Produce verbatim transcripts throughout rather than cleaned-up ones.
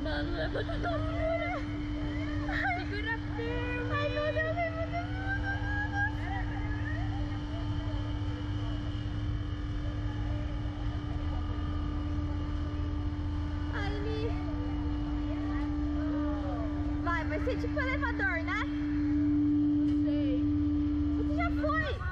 mano, levanta a altura. Segura firme. Ai, meu Deus, ai, meu Deus, meu Deus. Ai, Li. Vai, vai ser tipo elevador, né? Não sei. Você já foi? Ai.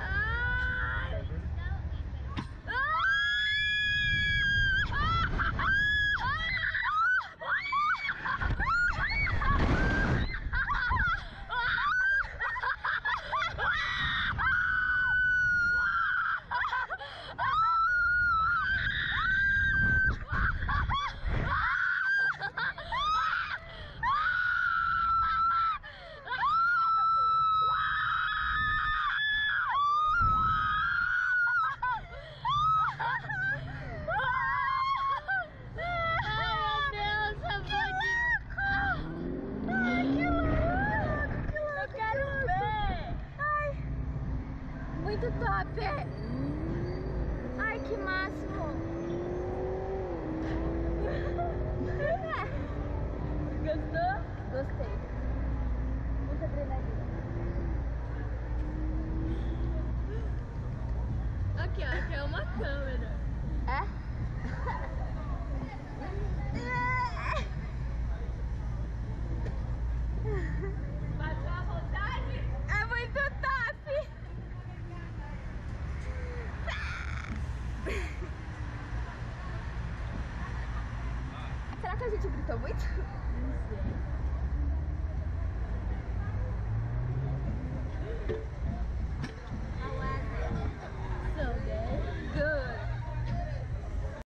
Muito top! Ai, que máximo! Gostou? Gostei. Muita adrenalina. Aqui, ó, aqui é uma câmera. É? Bateu à vontade? É muito top! Será que a gente gritou muito? Não sei.